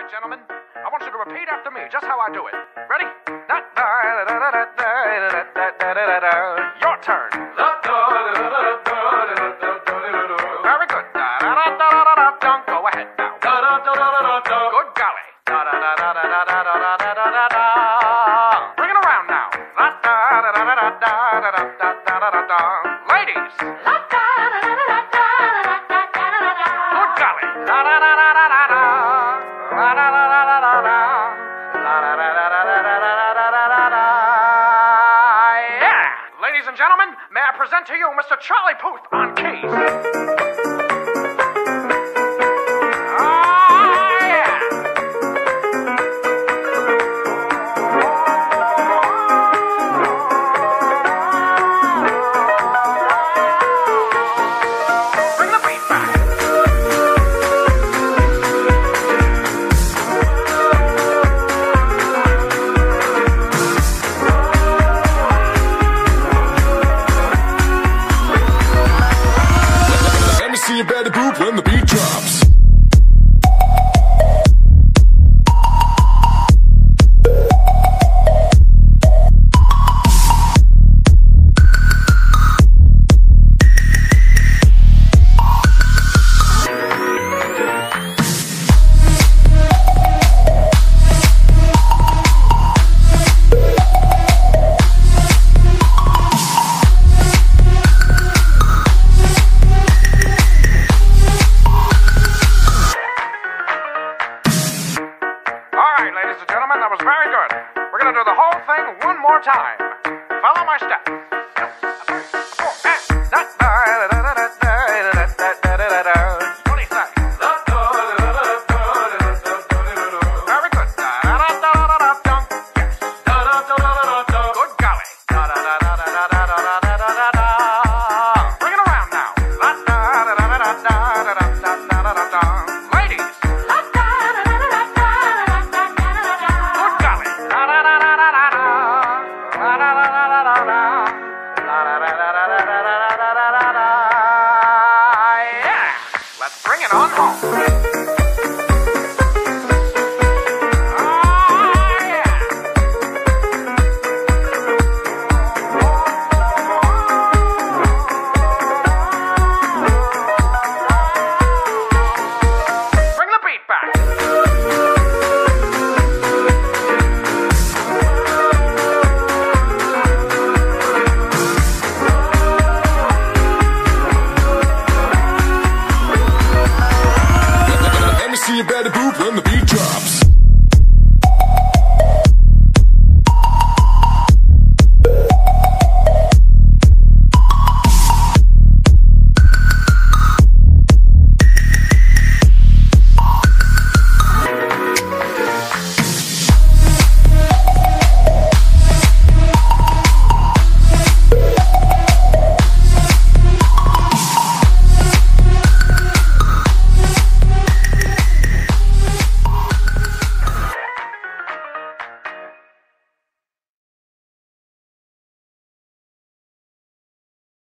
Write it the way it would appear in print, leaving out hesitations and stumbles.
right, gentlemen. I want you to repeat after me, just how I do it. Ready? Your turn. Very good. Go ahead now. Good golly. Bring it around now. Ladies. Good golly. Yeah. Ladies and gentlemen, may I present to you Mr. Charlie Puth on keys. See you better poop when the beat drops. Ladies and gentlemen, that was very good. We're going to do the whole thing one more time. Follow my steps. What do you say? Very good. Good golly. Bring it around now. Ladies. Yeah, let's bring it on home.